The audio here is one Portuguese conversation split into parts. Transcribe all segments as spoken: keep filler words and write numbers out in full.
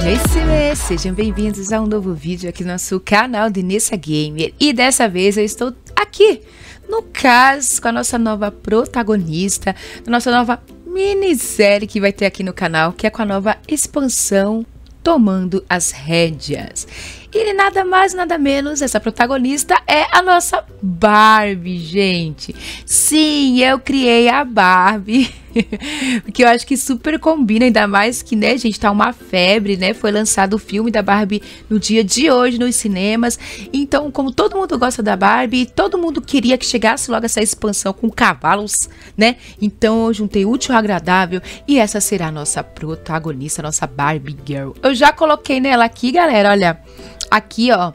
Oi, sejam bem-vindos a um novo vídeo aqui no nosso canal de Nessa Gamer. E dessa vez eu estou aqui no caso com a nossa nova protagonista, nossa nova minissérie que vai ter aqui no canal, que é com a nova expansão Tomando as Rédeas. E nada mais, nada menos, essa protagonista é a nossa Barbie, gente. Sim, eu criei a Barbie, porque eu acho que super combina, ainda mais que, né, gente, tá uma febre, né? Foi lançado o filme da Barbie no dia de hoje nos cinemas. Então, como todo mundo gosta da Barbie, todo mundo queria que chegasse logo essa expansão com cavalos, né? Então, eu juntei útil ao agradável e essa será a nossa protagonista, a nossa Barbie Girl. Eu já coloquei nela aqui, galera, olha... Aqui, ó,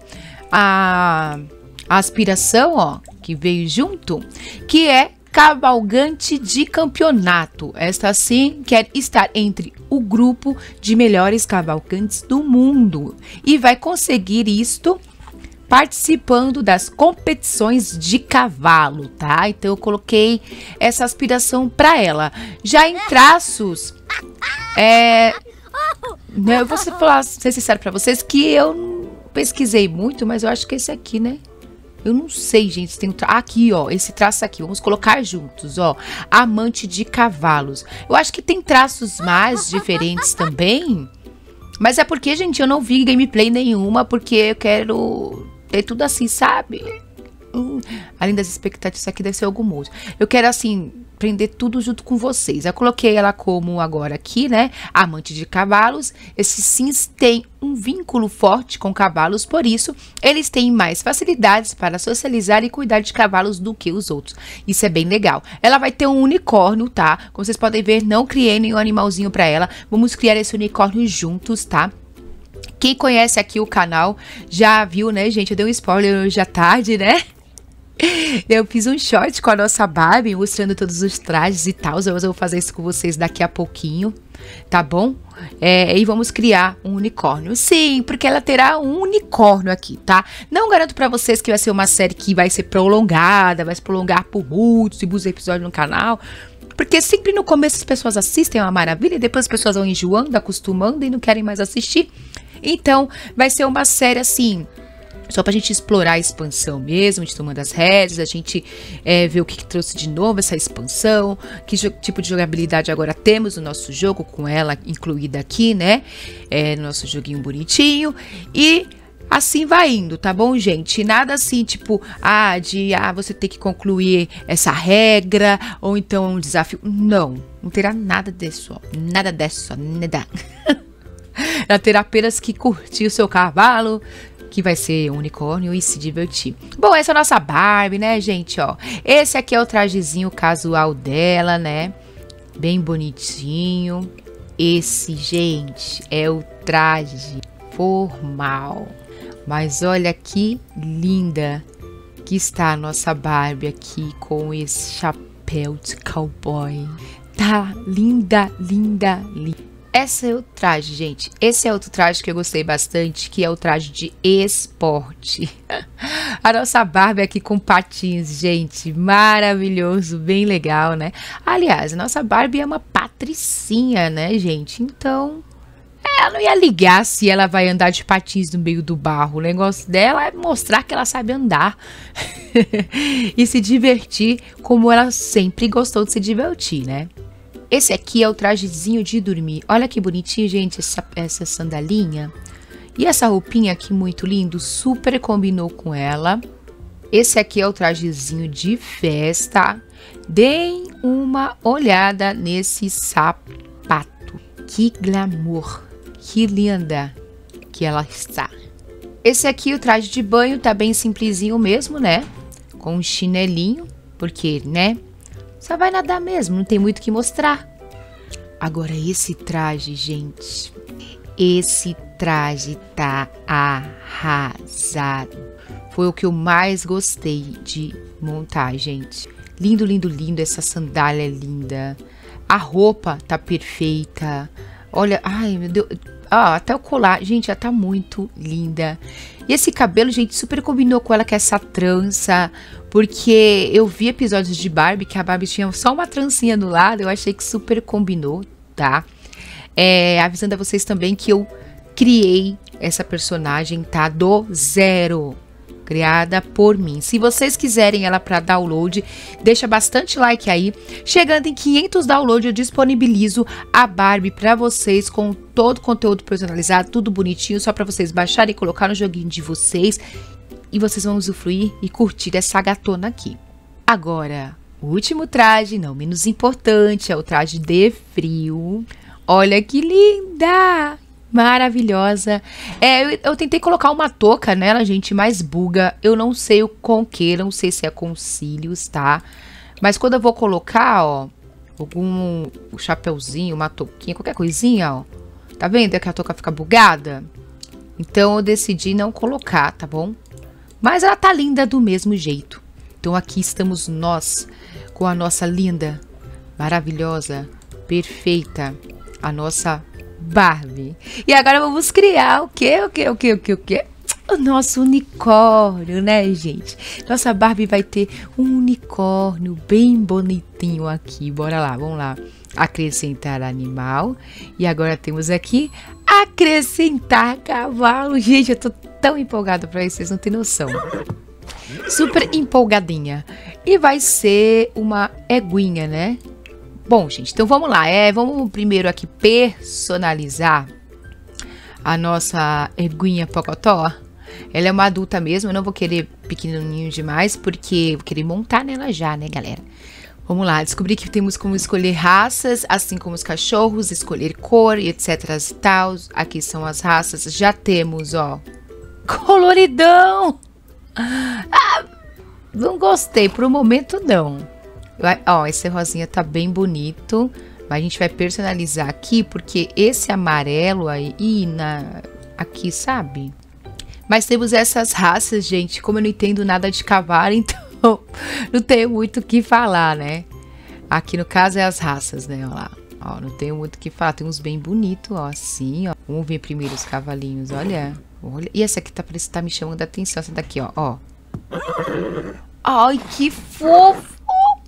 a, a aspiração, ó, que veio junto, que é cavalgante de campeonato. Esta, sim, quer estar entre o grupo de melhores cavalgantes do mundo. E vai conseguir isto participando das competições de cavalo, tá? Então, eu coloquei essa aspiração para ela. Já em traços, é... Eu vou falar, ser sincero para vocês que eu pesquisei muito, mas eu acho que esse aqui, né? Eu não sei, gente, se tem um tra... Aqui, ó, esse traço aqui, vamos colocar juntos, ó. Amante de cavalos. Eu acho que tem traços mais diferentes também. Mas é porque, gente, eu não vi gameplay nenhuma, porque eu quero ter tudo assim, sabe? Hum, além das expectativas, isso aqui deve ser algo moço. Eu quero, assim... prender tudo junto com vocês. Eu coloquei ela como agora aqui, né? Amante de cavalos. Esses sims têm um vínculo forte com cavalos, por isso eles têm mais facilidades para socializar e cuidar de cavalos do que os outros. Isso é bem legal. Ela vai ter um unicórnio, tá? Como vocês podem ver, não criei nenhum animalzinho para ela. Vamos criar esse unicórnio juntos, tá? Quem conhece aqui o canal já viu, né, gente? Eu dei um spoiler hoje à tarde, né? Eu fiz um short com a nossa Barbie, mostrando todos os trajes e tal. Eu vou fazer isso com vocês daqui a pouquinho, tá bom? É, e vamos criar um unicórnio. Sim, porque ela terá um unicórnio aqui, tá? Não garanto pra vocês que vai ser uma série que vai ser prolongada, vai se prolongar por muitos e muitos episódios no canal. Porque sempre no começo as pessoas assistem, é uma maravilha, e depois as pessoas vão enjoando, acostumando e não querem mais assistir. Então, vai ser uma série assim... só pra gente explorar a expansão mesmo, de Tomando as Rédeas, a gente é, ver o que, que trouxe de novo essa expansão, que tipo de jogabilidade agora temos no nosso jogo, com ela incluída aqui, né? É, no nosso joguinho bonitinho. E assim vai indo, tá bom, gente? Nada assim, tipo, ah, de ah, você ter que concluir essa regra, ou então um desafio. Não, não terá nada disso, ó. Nada disso, nada. Ela terá apenas que curtir o seu cavalo, que vai ser um unicórnio, e se divertir. Bom, essa é a nossa Barbie, né, gente, ó. Esse aqui é o trajezinho casual dela, né? Bem bonitinho. Esse, gente, é o traje formal. Mas olha que linda que está a nossa Barbie aqui com esse chapéu de cowboy. Tá linda, linda, linda. Esse é o traje, gente. Esse é outro traje que eu gostei bastante, que é o traje de esporte. A nossa Barbie aqui com patins, gente. Maravilhoso, bem legal, né? Aliás, a nossa Barbie é uma patricinha, né, gente? Então, ela não ia ligar se ela vai andar de patins no meio do barro. O negócio dela é mostrar que ela sabe andar. E se divertir como ela sempre gostou de se divertir, né? Esse aqui é o trajezinho de dormir. Olha que bonitinho, gente, essa, essa sandalinha. E essa roupinha aqui, muito lindo, super combinou com ela. Esse aqui é o trajezinho de festa. Deem uma olhada nesse sapato. Que glamour, que linda que ela está. Esse aqui, o traje de banho, tá bem simplesinho mesmo, né? Com um chinelinho, porque, né? Só vai nadar mesmo, não tem muito o que mostrar. Agora esse traje, gente, esse traje tá arrasado. Foi o que eu mais gostei de montar, gente. Lindo, lindo, lindo, essa sandália é linda. A roupa tá perfeita. Olha, ai meu Deus, ah, até o colar, gente, ela tá muito linda. E esse cabelo, gente, super combinou com ela, com essa trança. Porque eu vi episódios de Barbie que a Barbie tinha só uma trancinha do lado. Eu achei que super combinou, tá? É, avisando a vocês também que eu criei essa personagem, tá? Do zero. Criada por mim. Se vocês quiserem ela para download, deixa bastante like aí. Chegando em quinhentos downloads, eu disponibilizo a Barbie para vocês com todo o conteúdo personalizado, tudo bonitinho, só para vocês baixarem e colocar no joguinho de vocês. E vocês vão usufruir e curtir essa gatona aqui. Agora, o último traje, não menos importante, é o traje de frio. Olha que linda! Maravilhosa. É, eu, eu tentei colocar uma touca nela, gente, mas buga. Eu não sei o com que, não sei se é com cílios, tá? Mas quando eu vou colocar, ó, algum um chapeuzinho, uma touquinha, qualquer coisinha, ó. Tá vendo que a touca fica bugada? Então eu decidi não colocar, tá bom? Mas ela tá linda do mesmo jeito. Então aqui estamos nós, com a nossa linda, maravilhosa, perfeita, a nossa Barbie. E agora vamos criar o quê? O quê? O quê? O quê? O quê? O nosso unicórnio, né, gente? Nossa Barbie vai ter um unicórnio bem bonitinho aqui. Bora lá, vamos lá. Acrescentar animal. E agora temos aqui acrescentar cavalo. Gente, eu tô tão empolgada pra isso, vocês não têm noção. Super empolgadinha. E vai ser uma eguinha, né? Bom, gente, então vamos lá. É, vamos primeiro aqui personalizar a nossa eguinha Pocotó. Ela é uma adulta mesmo, eu não vou querer pequenininho demais, porque vou querer montar nela já, né, galera? Vamos lá, descobri que temos como escolher raças, assim como os cachorros, escolher cor e etc e tal. Aqui são as raças, já temos, ó, coloridão. Ah, não gostei, por um momento não. Vai, ó, esse rosinha tá bem bonito, mas a gente vai personalizar aqui, porque esse amarelo aí, ih, na, aqui, sabe? Mas temos essas raças, gente, como eu não entendo nada de cavalo, então não tenho muito o que falar, né? Aqui no caso é as raças, né, ó lá. Ó, não tenho muito o que falar, tem uns bem bonitos, ó, assim, ó. Vamos ver primeiro os cavalinhos, olha. Olha. E essa aqui tá, parece que tá me chamando a atenção, essa daqui, ó, ó. Ai, que fofo!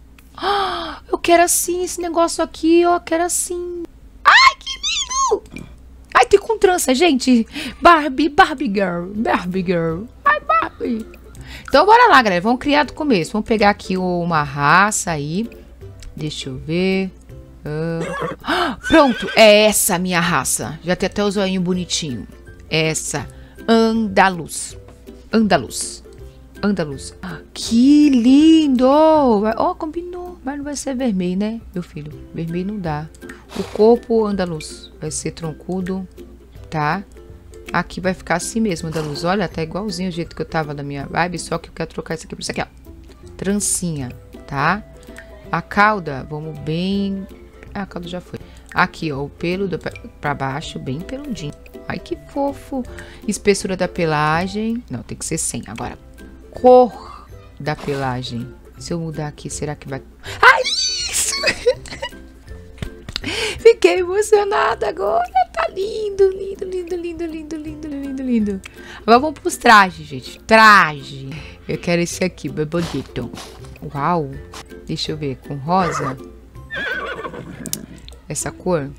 Eu quero assim, esse negócio aqui, ó, quero assim. Ai, que lindo! Ai, tem com trança, gente. Barbie, Barbie Girl, Barbie Girl. Ai, Barbie. Então, bora lá, galera. Vamos criar do começo. Vamos pegar aqui uma raça aí. Deixa eu ver. Uh... Pronto, é essa a minha raça. Já tem até o zoinho bonitinho. Essa. Andaluz. Andaluz. Andaluz. Que lindo! Ó, oh, combinou. Mas não vai ser vermelho, né, meu filho? Vermelho não dá. O corpo andaluz vai ser troncudo, tá? Aqui vai ficar assim mesmo, andaluz. Olha, tá igualzinho o jeito que eu tava da minha vibe, só que eu quero trocar isso aqui por isso aqui, ó. Trancinha, tá? A cauda, vamos bem... Ah, a cauda já foi. Aqui, ó, o pelo do... pra baixo, bem peludinho. Ai, que fofo. Espessura da pelagem. Não, tem que ser cem. Agora, cor da pelagem. Se eu mudar aqui, será que vai... Ai, isso! Fiquei emocionada agora. Tá lindo, lindo, lindo, lindo, lindo, lindo, lindo, lindo. Agora vamos pros trajes, gente. Traje. Eu quero esse aqui, bem bonito. Uau. Deixa eu ver, com rosa. Essa cor.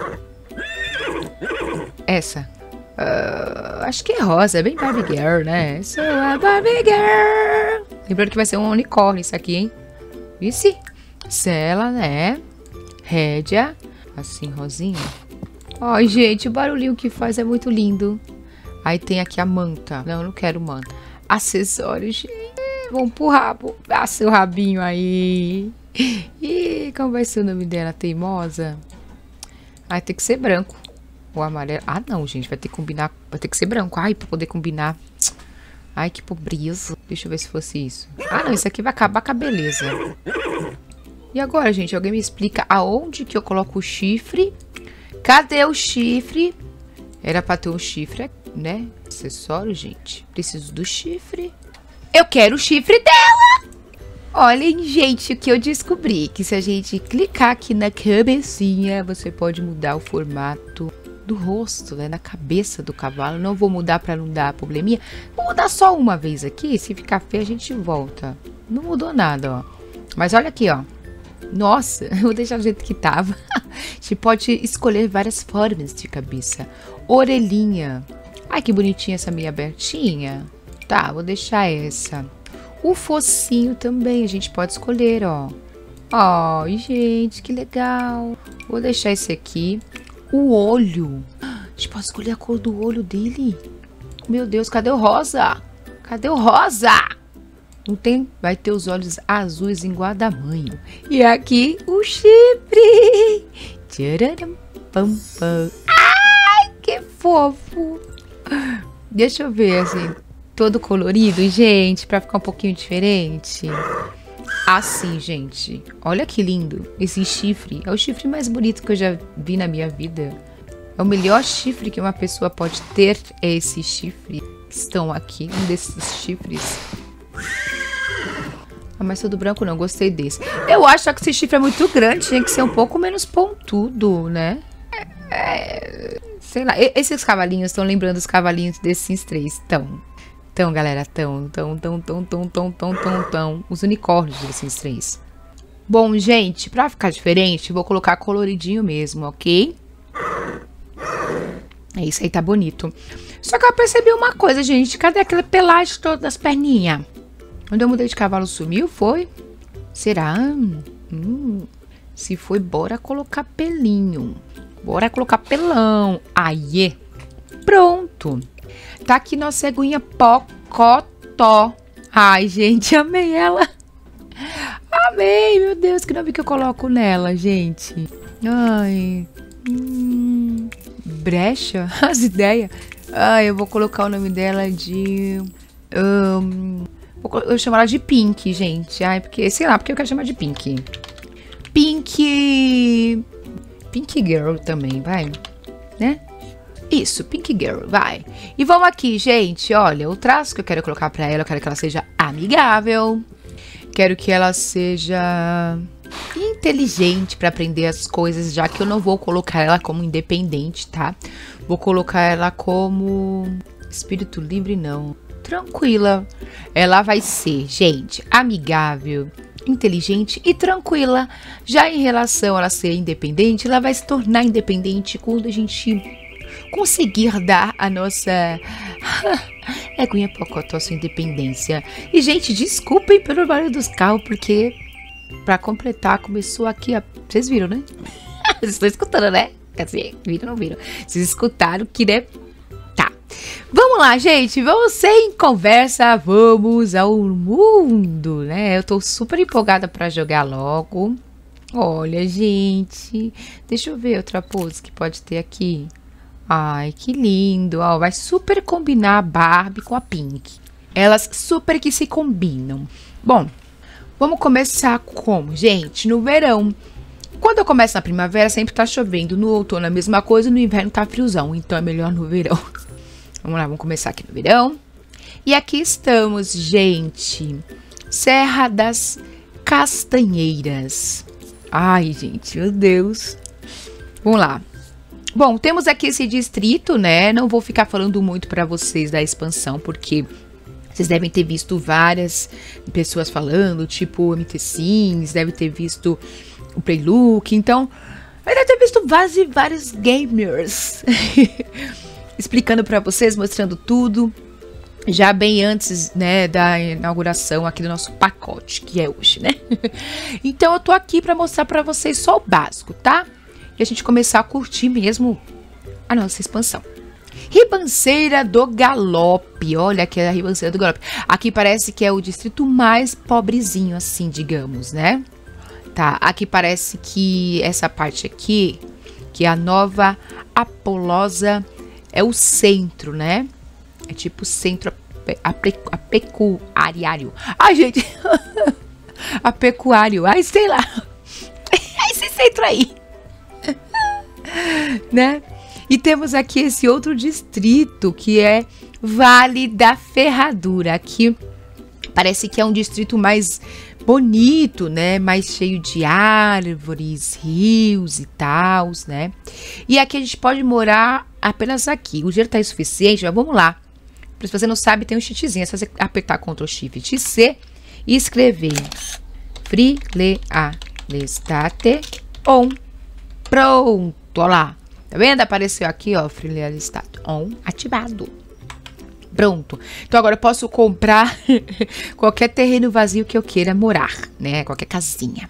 Essa. Uh, acho que é rosa, é bem Barbie Girl, né? Sou a Barbie Girl. Lembrando que vai ser um unicórnio isso aqui, hein? Vice? Cela, né? Rédea. Assim, rosinha. Ai, gente, o barulhinho que faz é muito lindo. Aí tem aqui a manta. Não, eu não quero manta. Acessórios, gente. Vamos pro rabo. Dá seu rabinho aí. Ih, como vai ser o nome dela? Teimosa? Ai, tem que ser branco. O amarelo. Ah, não, gente. Vai ter que combinar. Vai ter que ser branco. Ai, pra poder combinar. Ai, que pobreza. Deixa eu ver se fosse isso. Ah, não. Isso aqui vai acabar com a beleza. E agora, gente? Alguém me explica aonde que eu coloco o chifre? Cadê o chifre? Era pra ter um chifre, né? Acessório, gente. Preciso do chifre. Eu quero o chifre dela! Olhem, gente, o que eu descobri. Que se a gente clicar aqui na cabecinha, você pode mudar o formato do rosto, né? Na cabeça do cavalo. Não vou mudar pra não dar probleminha. Vou mudar só uma vez aqui. Se ficar feio, a gente volta. Não mudou nada, ó. Mas olha aqui, ó. Nossa, eu vou deixar do jeito que tava. gente pode escolher várias formas de cabeça. Orelhinha. Ai, que bonitinha essa meia abertinha. Tá, vou deixar essa. O focinho também, a gente pode escolher, ó. Ai, gente, que legal. Vou deixar esse aqui. O olho. A gente pode escolher a cor do olho dele. Meu Deus, cadê o rosa? Cadê o rosa? Não tem? Vai ter os olhos azuis em guarda-manho. E aqui o chifre. Tcharam, pam, pam. Ai, que fofo. Deixa eu ver, assim, todo colorido, gente, pra ficar um pouquinho diferente. Assim, gente. Olha que lindo. Esse chifre é o chifre mais bonito que eu já vi na minha vida. É o melhor chifre que uma pessoa pode ter. É esse chifre. Estão aqui, um desses chifres. Ah, mas todo branco não, gostei desse. Eu acho que esse chifre é muito grande, tinha que ser um pouco menos pontudo, né? É, é, sei lá, esses cavalinhos estão lembrando os cavalinhos desses Sims três. Estão, estão, galera, estão, estão, estão, estão, estão, estão, estão, estão, estão. Os unicórnios desses Sims três. Bom, gente, pra ficar diferente, vou colocar coloridinho mesmo, ok? É isso aí, tá bonito. Só que eu percebi uma coisa, gente. Cadê aquele pelagem todo das perninhas? Quando eu mudei de cavalo sumiu, foi? Será? Hum, se foi, bora colocar pelinho. Bora colocar pelão. Aie. Pronto. Tá aqui nossa ceguinha Pocotó. Ai, gente, amei ela. Amei, meu Deus, que nome que eu coloco nela, gente? Ai. Hum, brecha? As ideias. Ai, eu vou colocar o nome dela de... Um, eu vou chamar ela de Pink, gente. Ai, porque, sei lá, porque eu quero chamar de Pink. Pink... Pink Girl também, vai. Né? Isso, Pink Girl, vai. E vamos aqui, gente, olha, o traço que eu quero colocar pra ela, eu quero que ela seja amigável. Quero que ela seja inteligente pra aprender as coisas, já que eu não vou colocar ela como independente, tá? Vou colocar ela como espírito livre, não. Tranquila. Ela vai ser, gente, amigável, inteligente e tranquila. Já em relação a ela ser independente, ela vai se tornar independente quando a gente conseguir dar a nossa eguinha Pocotó sua independência. E, gente, desculpem pelo barulho dos carros, porque pra completar, começou aqui a... Vocês viram, né? Vocês estão escutando, né? Quer dizer, viram ou não viram? Vocês escutaram que, né? Tá. Vamos lá, gente. Vamos sem conversa. Vamos ao mundo, né? Eu tô super empolgada pra jogar logo. Olha, gente. Deixa eu ver outra pose que pode ter aqui. Ai, que lindo. Ó, vai super combinar a Barbie com a Pink. Elas super que se combinam. Bom, vamos começar como, gente? No verão. Quando eu começo na primavera, sempre tá chovendo. No outono a mesma coisa, no inverno tá friozão. Então é melhor no verão. Vamos lá, vamos começar aqui no verão. E aqui estamos, gente. Serra das Castanheiras. Ai, gente, meu Deus. Vamos lá. Bom, temos aqui esse distrito, né? Não vou ficar falando muito pra vocês da expansão, porque vocês devem ter visto várias pessoas falando, tipo M T Sims, deve ter visto o Playlook, então eu deve ter visto vários e vários gamers explicando pra vocês, mostrando tudo, já bem antes, né, da inauguração aqui do nosso pacote, que é hoje, né? Então eu tô aqui pra mostrar pra vocês só o básico, tá? E a gente começar a curtir mesmo a nossa expansão. Ribanceira do Galope. Olha aqui a Ribanceira do Galope. Aqui parece que é o distrito mais pobrezinho, assim, digamos, né? Tá, aqui parece que essa parte aqui, que é a Nova Apolosa, é o centro, né? É tipo o centro apecuário. Ai, gente! Apecuário. Ai, sei lá. Esse centro aí. Né? E temos aqui esse outro distrito que é Vale da Ferradura. Aqui parece que é um distrito mais bonito, né? Mais cheio de árvores, rios e tal, né? E aqui a gente pode morar apenas aqui. O dinheiro tá insuficiente, mas vamos lá. Se você não sabe, tem um cheatzinho. É só você apertar control shift C e escrever Freelea Lestate on. Pronto, ó lá. Tá vendo? Apareceu aqui, ó, Freelancer Status On ativado. Pronto. Então agora eu posso comprar qualquer terreno vazio que eu queira morar, né? Qualquer casinha.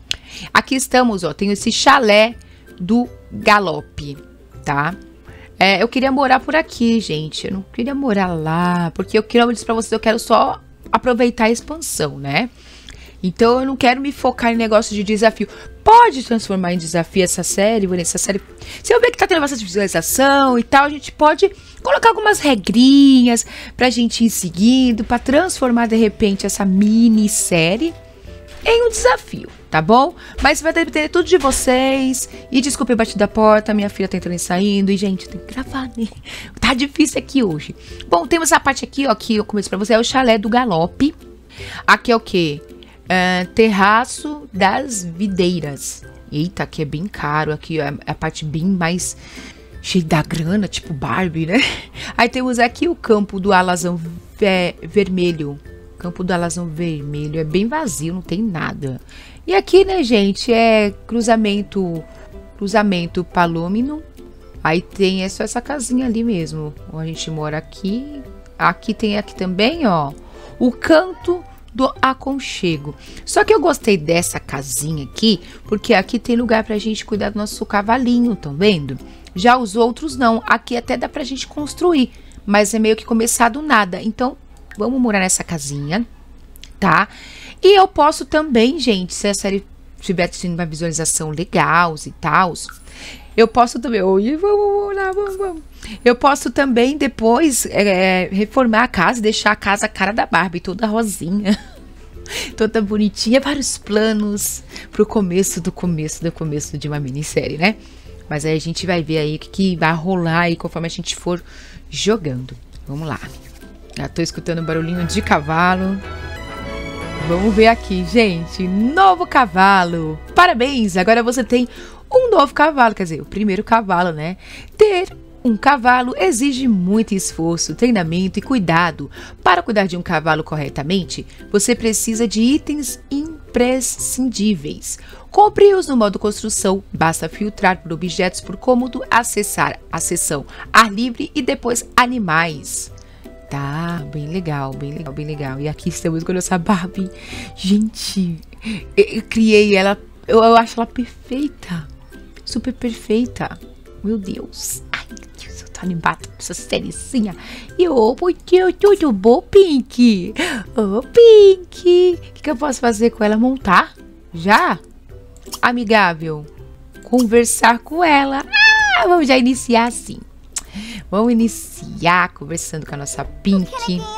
Aqui estamos, ó. Tenho esse chalé do Galope, tá? É, eu queria morar por aqui, gente. Eu não queria morar lá, porque eu quero, eu disse pra vocês, eu quero só aproveitar a expansão, né? Então eu não quero me focar em negócio de desafio. Pode transformar em desafio essa série, essa série. Se eu ver que tá tendo bastante visualização e tal, a gente pode colocar algumas regrinhas pra gente ir seguindo, pra transformar de repente essa minissérie em um desafio, tá bom? Mas vai depender tudo de vocês. E desculpe, eu bati da porta, minha filha tá entrando e saindo. E, gente, tem que gravar, né? Tá difícil aqui hoje. Bom, temos essa parte aqui, ó, que eu comecei pra você, é o chalé do Galope. Aqui é o quê? Uh, terraço das videiras. Eita, aqui é bem caro. Aqui é a parte bem mais cheia da grana, tipo Barbie, né? Aí temos aqui o campo do alazão ve vermelho. Campo do alazão vermelho. É bem vazio, não tem nada. E aqui, né, gente, é cruzamento cruzamento palômino. Aí tem é só essa casinha ali mesmo. A gente mora aqui. Aqui tem aqui também, ó, o canto do aconchego. Só que eu gostei dessa casinha aqui, porque aqui tem lugar pra gente cuidar do nosso cavalinho, estão vendo? Já os outros não. Aqui até dá pra gente construir, mas é meio que começar do nada. Então, vamos morar nessa casinha, tá? E eu posso também, gente, se a série tiver tendo uma visualização legal e tal, eu posso também... Oi, vamos lá, vamos, vamos. Eu posso também depois é, reformar a casa e deixar a casa a cara da Barbie, toda rosinha, toda bonitinha, vários planos pro começo do começo do começo de uma minissérie, né? Mas aí a gente vai ver aí o que, que vai rolar aí conforme a gente for jogando. Vamos lá. Já tô escutando barulhinho de cavalo. Vamos ver aqui, gente. Novo cavalo. Parabéns! Agora você tem um novo cavalo, quer dizer, o primeiro cavalo, né? Ter um cavalo exige muito esforço, treinamento e cuidado. Para cuidar de um cavalo corretamente, você precisa de itens imprescindíveis. Compre-os no modo construção, basta filtrar por objetos por cômodo, acessar a seção ar livre e depois animais. Tá, bem legal, bem legal, bem legal. E aqui estamos com a nossa Barbie. Gente, eu, eu criei ela, eu, eu acho ela perfeita, super perfeita. Meu Deus. Ai, meu Deus, eu tô animada com essa sériezinha. E ô, oh, tudo bom, Pink? Ô, oh, Pink. O que, que eu posso fazer com ela? Montar? Já? Amigável. Conversar com ela. Ah, vamos já iniciar assim. Vamos iniciar conversando com a nossa Pink.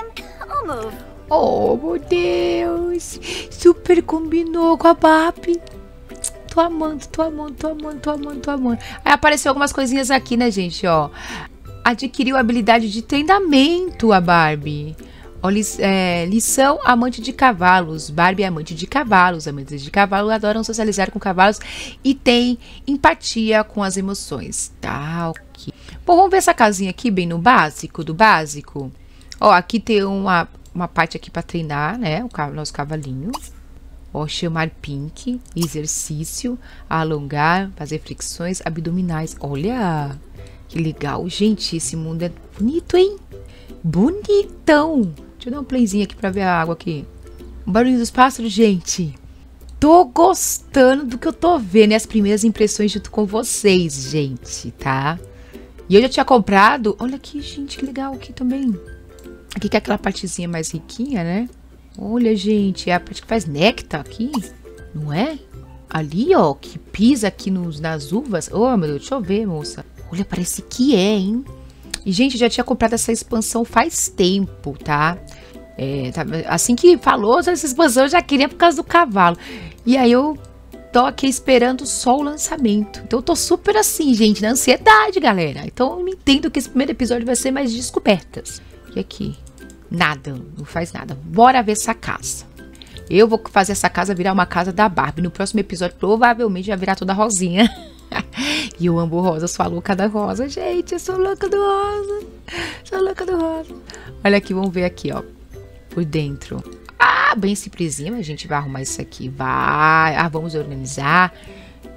Oh, meu Deus. Super combinou com a Barbie. Tô amando, tô amando, tô amando, tô amando, tô amando. Aí apareceu algumas coisinhas aqui, né, gente, ó. Adquiriu habilidade de treinamento a Barbie. Ó, li é, lição amante de cavalos. Barbie é amante de cavalos. Amantes de cavalos adoram socializar com cavalos e tem empatia com as emoções. Tá, ok. Bom, vamos ver essa casinha aqui, bem no básico, do básico. Ó, aqui tem uma, uma parte aqui pra treinar, né, o nosso cavalinho. Ó, chamar Pink, exercício, alongar, fazer flexões abdominais. Olha, que legal. Gente, esse mundo é bonito, hein? Bonitão. Deixa eu dar um playzinho aqui pra ver a água aqui. O barulho dos pássaros, gente. Tô gostando do que eu tô vendo. E as primeiras impressões junto com vocês, gente, tá? E eu já tinha comprado. Olha aqui, gente, que legal aqui também. Aqui que é aquela partezinha mais riquinha, né? Olha, gente, é a parte que faz néctar aqui, não é? Ali, ó, que pisa aqui nos, nas uvas. Oh, meu Deus, deixa eu ver, moça. Olha, parece que é, hein? E, gente, eu já tinha comprado essa expansão faz tempo, tá? É, tá assim que falou essa expansão, eu já queria por causa do cavalo. E aí eu tô aqui esperando só o lançamento. Então eu tô super assim, gente, na ansiedade, galera. Então eu entendo que esse primeiro episódio vai ser mais descobertas. E aqui? Nada, não faz nada. Bora ver essa casa. Eu vou fazer essa casa virar uma casa da Barbie. No próximo episódio, provavelmente, vai virar toda rosinha. E eu amo rosa, sou a louca da rosa. Gente, eu sou louca do rosa. Sou louca do rosa. Olha aqui, vamos ver aqui, ó. Por dentro. Ah, bem simplesinho. A gente vai arrumar isso aqui. Vai. Ah, vamos organizar.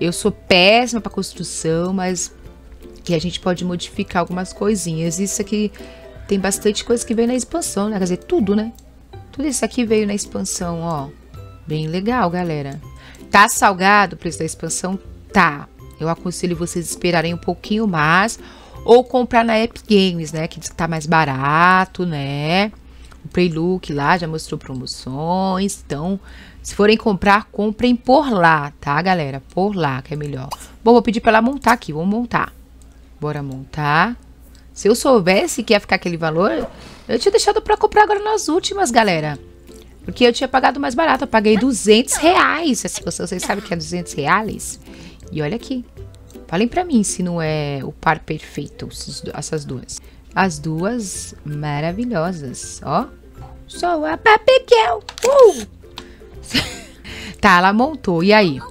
eu sou péssima para construção, mas que a gente pode modificar algumas coisinhas. Isso aqui tem bastante coisa que veio na expansão, né? Quer dizer, tudo, né? Tudo isso aqui veio na expansão, ó. Bem legal, galera. Tá salgado o preço da expansão? Tá. Eu aconselho vocês esperarem um pouquinho mais ou comprar na Epic Games, né? Que diz que tá mais barato, né? O Playlook lá já mostrou promoções. Então, se forem comprar, comprem por lá, tá, galera? Por lá, que é melhor. Bom, vou pedir pra ela montar aqui. Vamos montar. Bora montar. Se eu soubesse que ia ficar aquele valor, eu tinha deixado pra comprar agora nas últimas, galera. Porque eu tinha pagado mais barato. Eu paguei duzentos reais. Essa pessoa, vocês sabem que é duzentos reais? E olha aqui. Falem pra mim se não é o par perfeito, essas duas. As duas maravilhosas, ó. Sou a Papiguel. Uh! Tá, ela montou. E aí?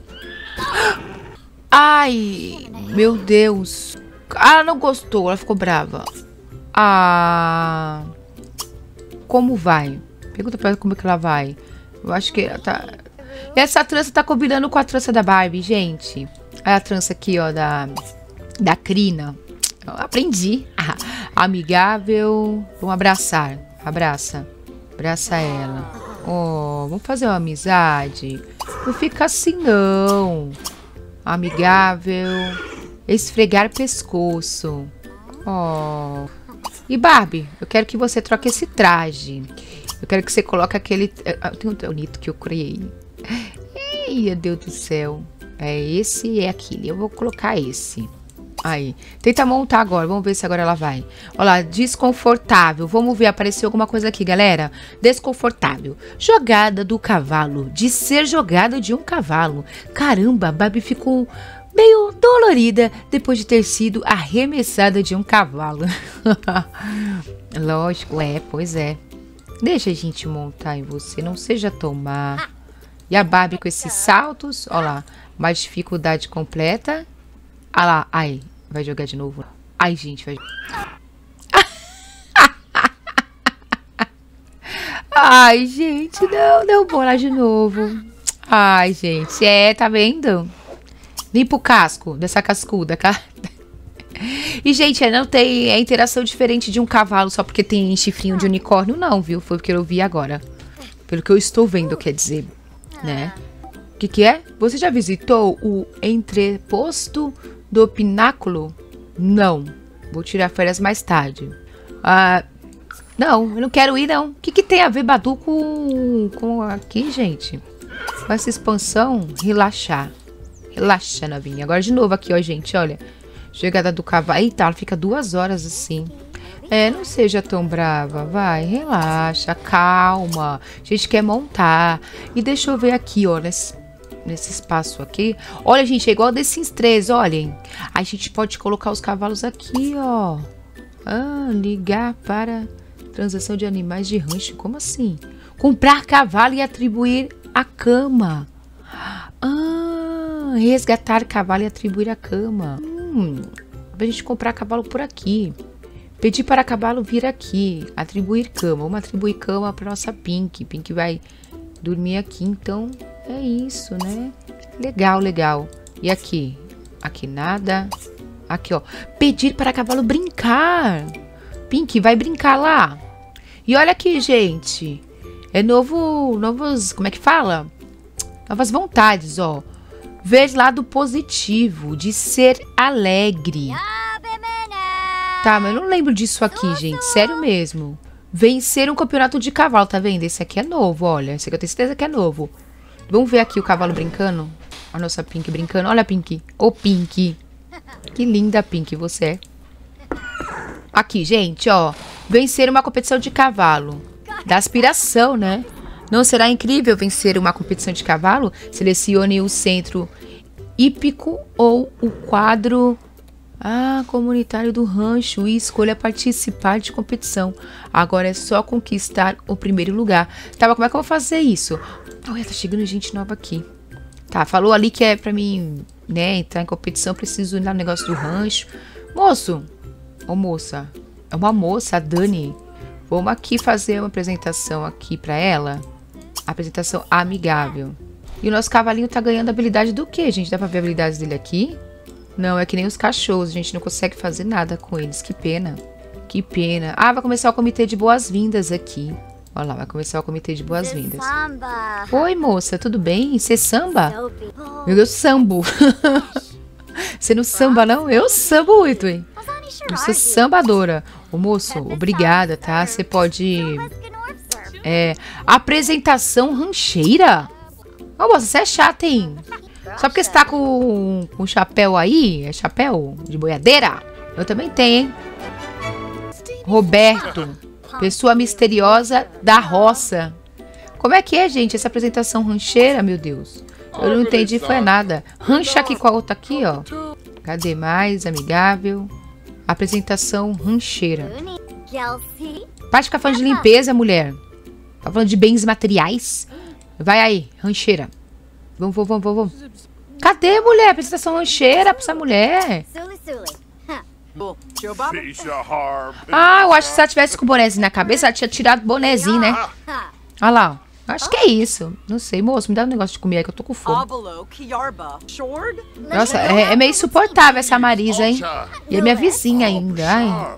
Ai, meu Deus. Ah, ela não gostou. Ela ficou brava. Ah... Como vai? Pergunta pra ela como é que ela vai. Eu acho que ela tá... Essa trança tá combinando com a trança da Barbie, gente. Olha a trança aqui, ó, da... Da Crina. Eu aprendi. Ah, amigável. Vamos abraçar. Abraça. Abraça ela. Oh, vamos fazer uma amizade. Não fica assim, não. Amigável. Esfregar pescoço. Oh. E Barbie, eu quero que você troque esse traje. Eu quero que você coloque aquele... Tem um bonito que eu criei. Ei, meu Deus do céu. É esse e é aquele. Eu vou colocar esse. Aí. Tenta montar agora. Vamos ver se agora ela vai. Olha lá. Desconfortável. Vamos ver. Apareceu alguma coisa aqui, galera. Desconfortável. Jogada do cavalo. De ser jogada de um cavalo. Caramba, a Barbie ficou meio dolorida depois de ter sido arremessada de um cavalo. Lógico, é. Pois é. Deixa a gente montar em você. Não seja tomar. E a Barbie com esses saltos. Olha lá. Mais dificuldade completa. Ah lá, ai, vai jogar de novo. Ai, gente, vai... Ai, gente, não, não, bora de novo. Ai, gente, é, tá vendo? Limpa o casco dessa cascuda, cara. E, gente, não tem é interação diferente de um cavalo só porque tem chifrinho de unicórnio, não, viu? Foi porque eu vi agora. Pelo que eu estou vendo, quer dizer, né? O que que é? Você já visitou o entreposto do pináculo? Não. Vou tirar férias mais tarde. Ah, não, eu não quero ir, não. O que que tem a ver Badu com, com aqui, gente? Com essa expansão? Relaxar. Relaxa, novinha. Agora de novo aqui, ó, gente, olha. Chegada do cavalo. Eita, ela fica duas horas assim. É, não seja tão brava, vai, relaxa, calma. A gente quer montar. E deixa eu ver aqui, ó, nesse, nesse espaço aqui. Olha, gente, é igual desses três, olhem. A gente pode colocar os cavalos aqui, ó. Ah, ligar para transação de animais de rancho. Como assim? Comprar cavalo e atribuir a cama. Ah, resgatar cavalo e atribuir a cama. Hum, pra gente comprar cavalo por aqui. Pedir para cavalo vir aqui. Atribuir cama. Vamos atribuir cama para nossa Pink. Pink vai dormir aqui. Então, é isso, né? Legal, legal. E aqui? Aqui nada. Aqui, ó. Pedir para cavalo brincar. Pink, vai brincar lá. E olha aqui, gente. É novo... Novos... Como é que fala? Novas vontades, ó. Ver lado positivo. De ser alegre. Tá, mas eu não lembro disso aqui, gente. Sério mesmo. Vencer um campeonato de cavalo, tá vendo? Esse aqui é novo, olha. Esse aqui eu tenho certeza que é novo. Vamos ver aqui o cavalo brincando. A nossa Pink brincando. Olha a Pink. Ô, Pink. Que linda, Pink, você é. Aqui, gente, ó. Vencer uma competição de cavalo. Da aspiração, né? Não será incrível vencer uma competição de cavalo? Selecione o centro hípico ou o quadro... Ah, comunitário do rancho e escolha participar de competição. Agora é só conquistar o primeiro lugar. Tá, mas como é que eu vou fazer isso? Olha, tá chegando gente nova aqui. Tá, falou ali que é pra mim, né, entrar em competição, preciso ir lá no negócio do rancho. Moço, ô moça, é uma moça, a Dani. Vamos aqui fazer uma apresentação aqui pra ela. Apresentação amigável. E o nosso cavalinho tá ganhando habilidade do quê, gente? Dá pra ver a habilidade dele aqui? Não, é que nem os cachorros. A gente não consegue fazer nada com eles. Que pena. Que pena. Ah, vai começar o comitê de boas-vindas aqui. Olha lá, vai começar o comitê de boas-vindas. Oi, moça, tudo bem? Você samba? Meu Deus, sambo. Você não samba, não? Eu sambo muito, hein? Você é sambadora. Ô, moço, obrigada, tá? Você pode... É... Apresentação rancheira? Ô, moça, você é chata, hein? Só porque você tá com, com chapéu aí, é chapéu de boiadeira? Eu também tenho, hein? Roberto, pessoa misteriosa da roça. Como é que é, gente, essa apresentação rancheira, meu Deus? Eu não entendi, foi nada. Rancha aqui com a outra aqui, ó. Cadê mais? Amigável. Apresentação rancheira. Para de ficar falando de limpeza, mulher. Tá falando de bens materiais? Vai aí, rancheira. Vamos, vamos, vamos, vamos. Cadê, mulher? Apresentação rancheira pra essa mulher. Ah, eu acho que se ela tivesse com o bonezinho na cabeça, ela tinha tirado o bonezinho, né? Olha lá, ó. Acho que é isso. Não sei, moço, me dá um negócio de comer aí que eu tô com fome. Nossa, é, é meio insuportável essa Marisa, hein? E é minha vizinha ainda, ai.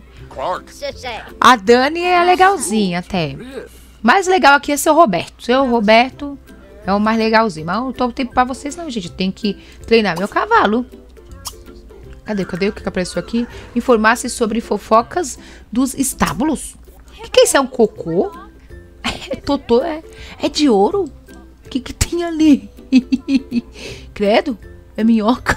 A Dani é legalzinha até. Mais legal aqui é seu Roberto. Seu Roberto é o mais legalzinho. Mas eu não tô tempo pra vocês não, gente. Tem que treinar meu cavalo. Cadê? Cadê o que apareceu aqui? Informar-se sobre fofocas dos estábulos. O que, que é isso? É um cocô? É totô? É, é de ouro? O que, que tem ali? Credo? É minhoca?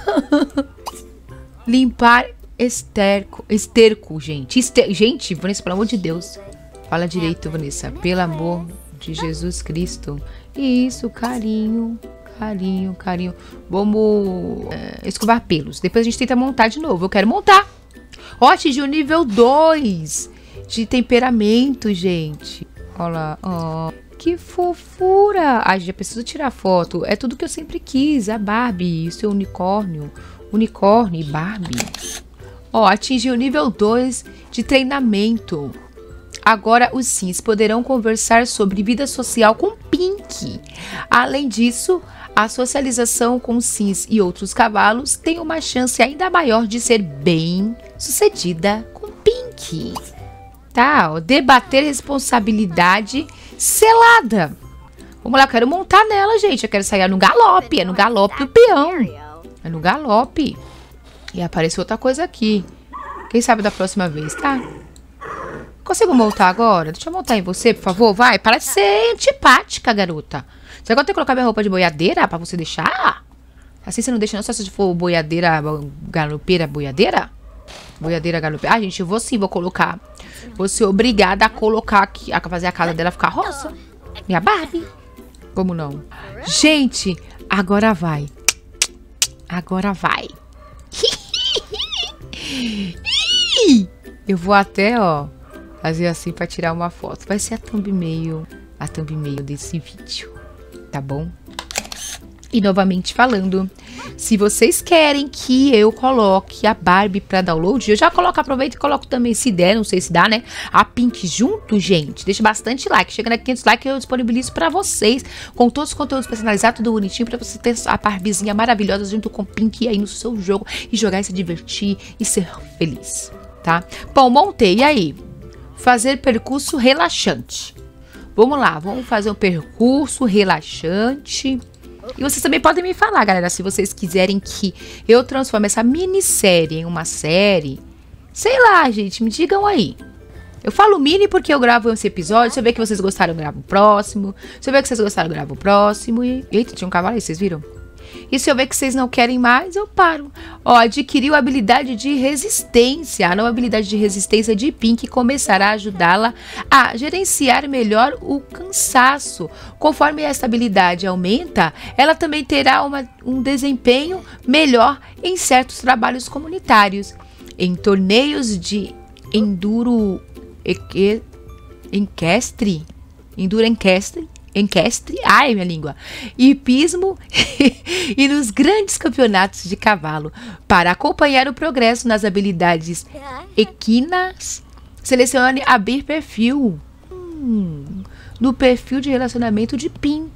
Limpar esterco. Esterco, gente. Ester, gente, Vanessa, pelo amor de Deus. Fala direito, Vanessa. Pelo amor de Jesus Cristo. Isso, carinho. Carinho, carinho. Vamos é, escovar pelos. Depois a gente tenta montar de novo. Eu quero montar. Ó, atingiu o nível dois de temperamento, gente. Olha lá. Ó, que fofura. Ai, já preciso tirar foto. É tudo que eu sempre quis. A Barbie, o seu unicórnio. Unicórnio e Barbie. Ó, atingiu o nível dois de treinamento. Agora os sims poderão conversar sobre vida social com Pink. Além disso, a socialização com sims e outros cavalos tem uma chance ainda maior de ser bem sucedida com Pink. Tá, ó, debater responsabilidade selada. Vamos lá, eu quero montar nela, gente. Eu quero sair no galope, é no galope do peão. É no galope. E apareceu outra coisa aqui. Quem sabe da próxima vez, tá? Consigo montar agora? Deixa eu montar em você, por favor. Vai, para de ser antipática, garota. Será que eu tenho que colocar minha roupa de boiadeira pra você deixar? Assim você não deixa não, só se for boiadeira, galopeira, boiadeira? Boiadeira, galopeira. Ah, gente, eu vou sim, vou colocar. Vou ser obrigada a colocar aqui, a fazer a casa dela ficar rosa. Minha Barbie. Como não? Gente, agora vai. Agora vai. Eu vou até, ó, fazer assim pra tirar uma foto. Vai ser a thumbnail, a thumbnail desse vídeo, tá bom? E novamente falando, se vocês querem que eu coloque a Barbie pra download, eu já coloco, aproveito e coloco também, se der, não sei se dá, né? A Pink junto, gente. Deixa bastante like. Chegando a quinhentos likes, eu disponibilizo pra vocês, com todos os conteúdos personalizados, tudo bonitinho, pra você ter a Barbiezinha maravilhosa junto com Pink aí no seu jogo e jogar e se divertir e ser feliz, tá? Bom, montei. E aí? Fazer percurso relaxante. Vamos lá, vamos fazer um percurso relaxante. E vocês também podem me falar, galera, se vocês quiserem que eu transforme essa minissérie em uma série. Sei lá, gente, me digam aí. Eu falo mini porque eu gravo esse episódio. Se eu ver que vocês gostaram, eu gravo o próximo. Se eu ver que vocês gostaram, eu gravo o próximo. E... Eita, tinha um cavalo aí, vocês viram? E se eu ver que vocês não querem mais, eu paro. Ó, adquiriu a habilidade de resistência. A nova habilidade de resistência de Pink começará a ajudá-la a gerenciar melhor o cansaço. Conforme essa habilidade aumenta, ela também terá uma, um desempenho melhor em certos trabalhos comunitários. Em torneios de enduro eque, equestre, enduro equestre, equestre, ai minha língua, hipismo e nos grandes campeonatos de cavalo. Para acompanhar o progresso nas habilidades equinas, selecione abrir perfil hum, no perfil de relacionamento de Pink.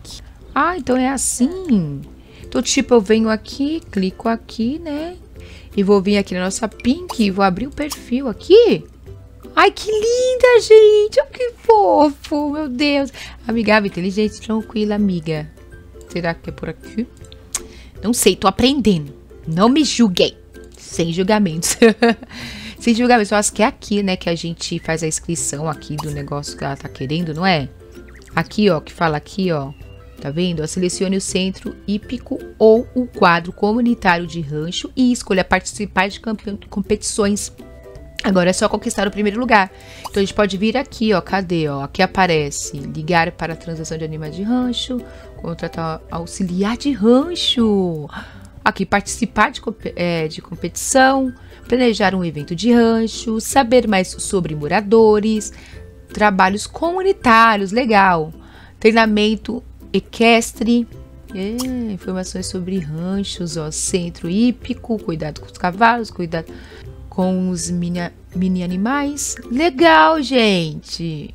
Ah, então é assim. Então, tipo, eu venho aqui, clico aqui, né? E vou vir aqui na nossa Pink e vou abrir o perfil aqui. Ai, que linda, gente. Olha que fofo, meu Deus. Amigável, inteligente, tranquila, amiga. Será que é por aqui? Não sei, tô aprendendo. Não me julguei. Sem julgamentos. Sem julgamentos. Eu acho que é aqui, né, que a gente faz a inscrição aqui do negócio que ela tá querendo, não é? Aqui, ó, que fala aqui, ó. Tá vendo? Selecione o centro hípico ou o quadro comunitário de rancho e escolha participar de competições. Agora é só conquistar o primeiro lugar. Então a gente pode vir aqui, ó. Cadê, ó? Aqui aparece ligar para a transação de animais de rancho, contratar auxiliar de rancho. Aqui, participar de, é, de competição, planejar um evento de rancho, saber mais sobre moradores, trabalhos comunitários, legal. Treinamento equestre, é, informações sobre ranchos, ó, centro hípico, cuidado com os cavalos, cuidado com os mini, mini animais. Legal, gente.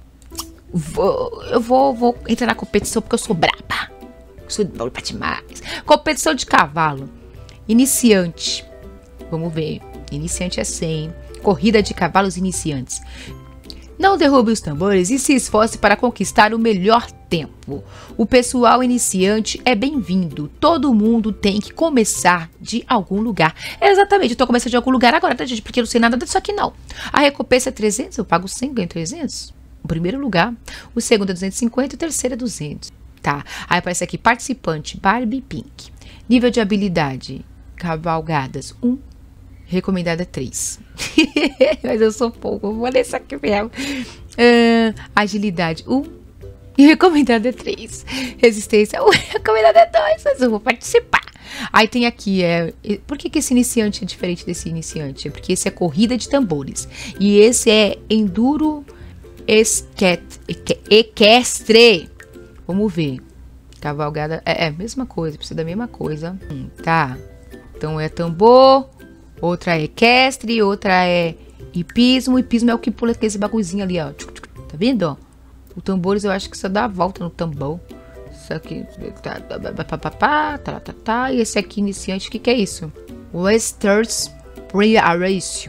Vou, eu vou, vou entrar na competição porque eu sou braba. Sou boa pra demais. Competição de cavalo. Iniciante. Vamos ver. Iniciante é cem. Corrida de cavalos iniciantes. Não derrube os tambores e se esforce para conquistar o melhor tempo. O pessoal iniciante é bem-vindo. Todo mundo tem que começar de algum lugar. É exatamente, eu tô começando de algum lugar agora, tá, gente? Porque eu não sei nada disso aqui, não. A recompensa é trezentos, eu pago cem, ganho trezentos. O primeiro lugar. O segundo é duzentos e cinquenta e o terceiro é duzentos. Tá. Aí aparece aqui, participante, Barbie Pink. Nível de habilidade, cavalgadas, um. Recomendada três. Mas eu sou pouco. Vou ler isso aqui mesmo. Uh, agilidade um. E recomendada três. Resistência um. Recomendada dois. Mas eu vou participar. Aí tem aqui. É, por que, que esse iniciante é diferente desse iniciante? É porque esse é corrida de tambores. E esse é enduro esquet, eque, equestre. Vamos ver. Cavalgada. É a é, mesma coisa. Precisa da mesma coisa. Hum, tá. Então é tambor. Outra é equestre, outra é hipismo. Hipismo é o que pula aquele bagulhozinho ali, ó. Tá vendo, ó? O tambores eu acho que só dá a volta no tambor. Isso aqui. Tá, tá, tá, tá, tá, tá. E esse aqui, iniciante, o que que é isso? Westerns Prearatio.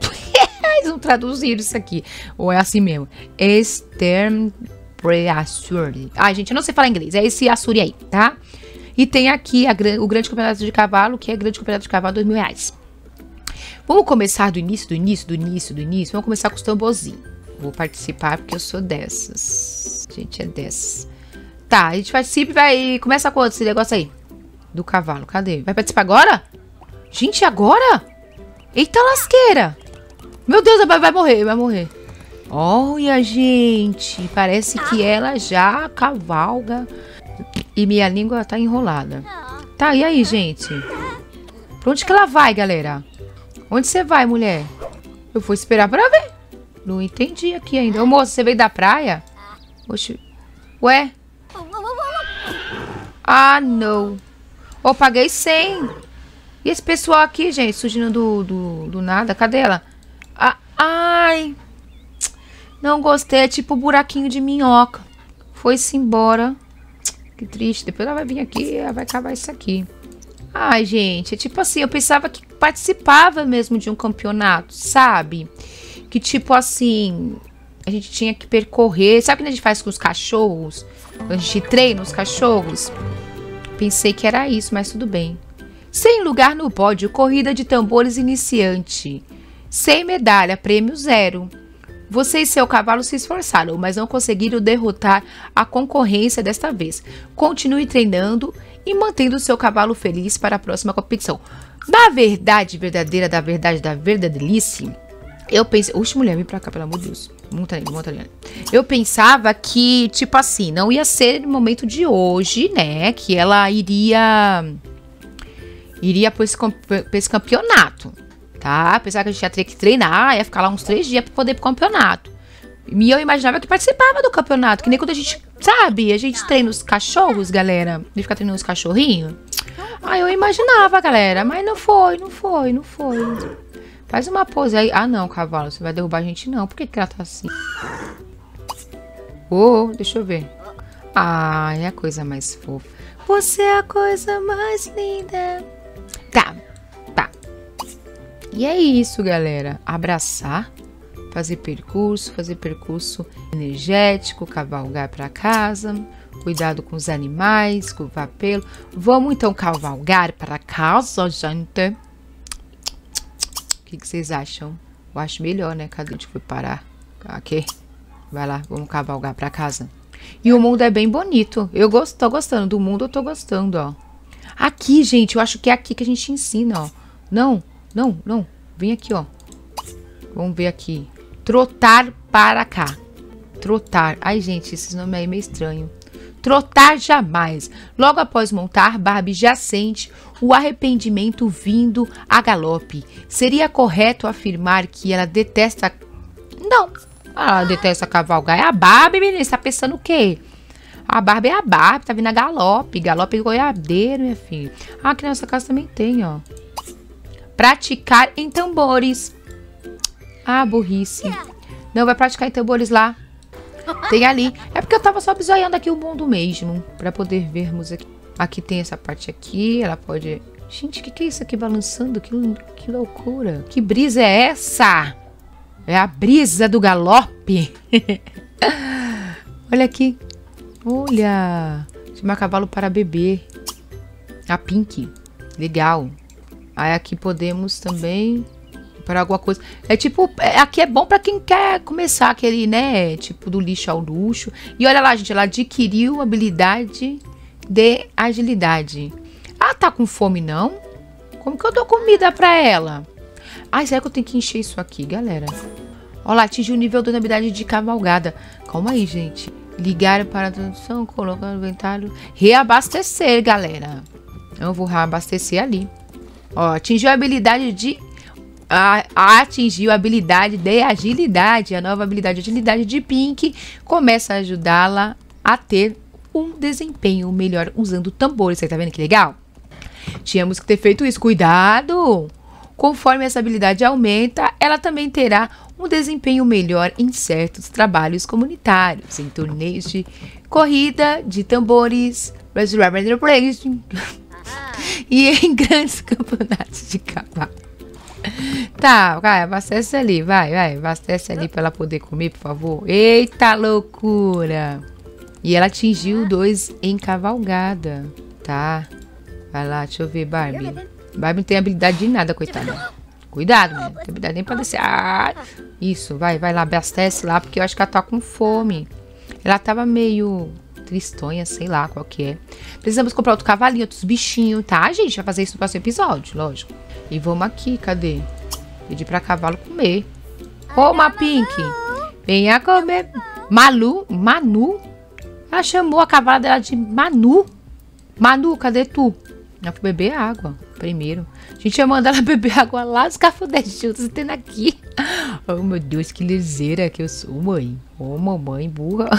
Eles não traduziram isso aqui. Ou é assim mesmo? Eastern Preassuri. Ai, gente, eu não sei falar inglês. É esse Assuri aí, tá? E tem aqui a, o Grande Campeonato de Cavalo, que é Grande Campeonato de Cavalo, dois mil reais. Vamos começar do início, do início, do início, do início. Vamos começar com os tamborzinhos. Vou participar porque eu sou dessas. A gente é dessas. Tá, a gente participa e vai... Começa quanto esse negócio aí? Do cavalo, cadê? Vai participar agora? Gente, agora? Eita lasqueira. Meu Deus, vai, vai morrer, vai morrer. Olha, gente. Parece que ela já cavalga. E minha língua tá enrolada. Tá, e aí, gente? Pra onde que ela vai, galera? Onde você vai, mulher? Eu vou esperar pra ver. Não entendi aqui ainda. Ô, moça, você veio da praia? Oxi. Ué? Ah, não. Ô, paguei cem. E esse pessoal aqui, gente, surgindo do, do, do nada. Cadê ela? Ah, ai. Não gostei. É tipo buraquinho de minhoca. Foi-se embora. Que triste. Depois ela vai vir aqui e ela vai acabar isso aqui. Ai, gente, é tipo assim, eu pensava que participava mesmo de um campeonato, sabe? Que tipo assim, a gente tinha que percorrer. Sabe o que a gente faz com os cachorros? A gente treina os cachorros? Pensei que era isso, mas tudo bem. Sem lugar no pódio, corrida de tambores iniciante. Sem medalha, prêmio zero. Você e seu cavalo se esforçaram, mas não conseguiram derrotar a concorrência desta vez. Continue treinando e mantendo seu cavalo feliz para a próxima competição. Na verdade verdadeira, da verdade da verdadelice, eu pensei... Oxe, mulher, vem pra cá, pelo amor de Deus. Monta ali, monta ali. Eu pensava que, tipo assim, não ia ser no momento de hoje, né? Que ela iria... Iria pra esse, pra esse campeonato, tá? Pensava que a gente ia ter que treinar, ia ficar lá uns três dias pra poder ir pro campeonato. E eu imaginava que participava do campeonato, que nem quando a gente, sabe, a gente treina os cachorros, galera. De ficar treinando os cachorrinhos. Ah, eu imaginava, galera, mas não foi, não foi, não foi. Faz uma pose aí. Ah, não, cavalo, você vai derrubar a gente não. Por que que ela tá assim? Oh, deixa eu ver. Ah, é a coisa mais fofa. Você é a coisa mais linda. Tá, tá. E é isso, galera. Abraçar, fazer percurso, fazer percurso energético, cavalgar para casa. Cuidado com os animais, curvar pelo. Vamos então cavalgar para casa, gente. O que, que vocês acham? Eu acho melhor, né? Cadê onde foi parar? Aqui. Vai lá, vamos cavalgar para casa. E o mundo é bem bonito. Eu gosto, tô gostando do mundo, eu tô gostando, ó. Aqui, gente, eu acho que é aqui que a gente ensina, ó. Não, não, não. Vem aqui, ó. Vamos ver aqui. Trotar para cá. Trotar. Ai, gente, esse nome aí é meio estranho. Trotar jamais. Logo após montar, Barbie já sente o arrependimento vindo a galope. Seria correto afirmar que ela detesta... Não, ela detesta cavalgar. É a Barbie, menina. Você tá pensando o quê? A Barbie é a Barbie, tá vindo a galope. Galope goiadeiro, minha filha. Ah, aqui nessa casa também tem, ó. Praticar em tambores. Ah, burrice. Não, vai praticar em tambores lá. Tem ali. É porque eu tava só bisoiando aqui o mundo mesmo. Pra poder vermos aqui. Aqui tem essa parte aqui. Ela pode... Gente, o que, que é isso aqui balançando? Que, que loucura. Que brisa é essa? É a brisa do galope. Olha aqui. Olha. Chamar cavalo para beber. A Pink. Legal. Aí aqui podemos também... para alguma coisa. É tipo, é, aqui é bom pra quem quer começar aquele, né, tipo do lixo ao luxo. E olha lá, gente, ela adquiriu habilidade de agilidade. Ah, tá com fome, não? Como que eu dou comida pra ela? Ai, será que eu tenho que encher isso aqui, galera? Olha lá, atingiu o nível de habilidade de cavalgada. Calma aí, gente. Ligar para a tradução, colocar no inventário. Reabastecer, galera. Eu vou reabastecer ali. Ó, atingiu a habilidade de... A, a atingiu a habilidade de agilidade. A nova habilidade de agilidade de Pink começa a ajudá-la a ter um desempenho melhor usando tambores. Você tá vendo que legal? Tínhamos que ter feito isso. Cuidado! Conforme essa habilidade aumenta, ela também terá um desempenho melhor em certos trabalhos comunitários, em torneios de corrida de tambores, e em grandes campeonatos de cavalo. Tá, vai, abastece ali, vai, vai, abastece ali pra ela poder comer, por favor. Eita loucura! E ela atingiu dois em cavalgada, tá? Vai lá, deixa eu ver, Barbie. Barbie não tem habilidade de nada, coitada. Cuidado, né? Não tem habilidade nem pra descer. Ah, isso, vai, vai lá, abastece lá, porque eu acho que ela tá com fome. Ela tava meio tristonha, sei lá qual que é. Precisamos comprar outro cavalinho, outros bichinhos, tá? A gente vai fazer isso no próximo episódio, lógico. E vamos aqui, cadê? Pedir pra cavalo comer. Ô, Mapink, venha comer. Malu, Manu. Ela chamou a cavala dela de Manu. Manu, cadê tu? Ela foi beber água primeiro. A gente ia mandar ela beber água lá dos cafundés juntos, tendo aqui. Oh, meu Deus, que liseira que eu sou, mãe. Ô, oh, mamãe burra.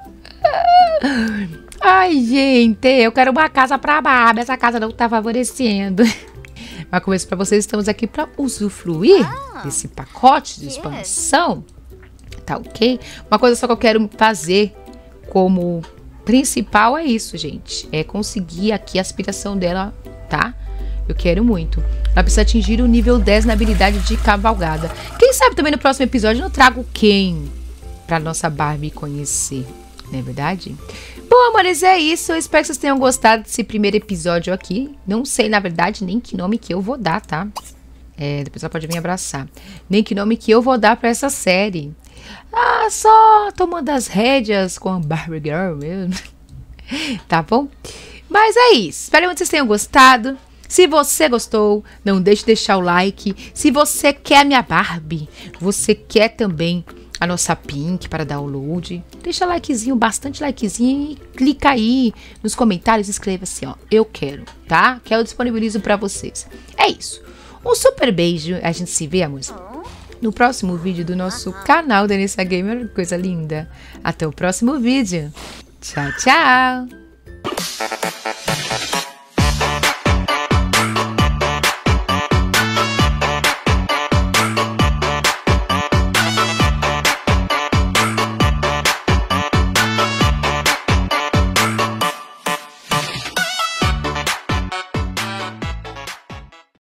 Ai, gente, eu quero uma casa pra Barbie. Essa casa não tá favorecendo. Mas como eu disse pra vocês, estamos aqui pra usufruir ah, desse pacote de expansão. Tá ok? Uma coisa só que eu quero fazer como principal é isso, gente. É conseguir aqui a aspiração dela, tá? Eu quero muito. Ela precisa atingir o nível dez na habilidade de cavalgada. Quem sabe também no próximo episódio eu não trago quem pra nossa Barbie conhecer. Não é verdade? Bom, amores, é isso. Eu espero que vocês tenham gostado desse primeiro episódio aqui. Não sei, na verdade, nem que nome que eu vou dar, tá? É, depois ela pode me abraçar. Nem que nome que eu vou dar pra essa série. Ah, só tomando as rédeas com a Barbie Girl mesmo. Tá bom? Mas é isso. Espero que vocês tenham gostado. Se você gostou, não deixe de deixar o like. Se você quer a minha Barbie, você quer também a nossa Pink para download, deixa likezinho, bastante likezinho e clica aí nos comentários e escreva assim, ó, eu quero, tá? Que eu disponibilizo para vocês. É isso. Um super beijo. A gente se vê, amor, no próximo vídeo do nosso canal da Nessa Gamer. Coisa linda. Até o próximo vídeo. Tchau, tchau.